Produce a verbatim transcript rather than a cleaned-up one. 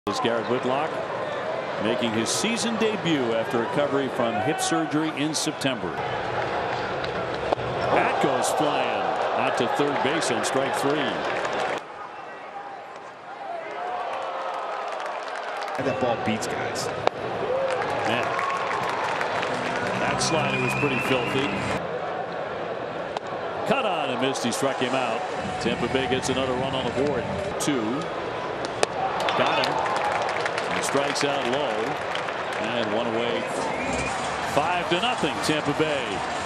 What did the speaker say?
Is Garrett Whitlock making his season debut after recovery from hip surgery in September. That goes flying out to third base on strike three. And that ball beats guys. Man, that slider was pretty filthy. Cut on and missed. He struck him out. Tampa Bay gets another run on the board. Two. Got him. He strikes out low. And one away. Five to nothing, Tampa Bay.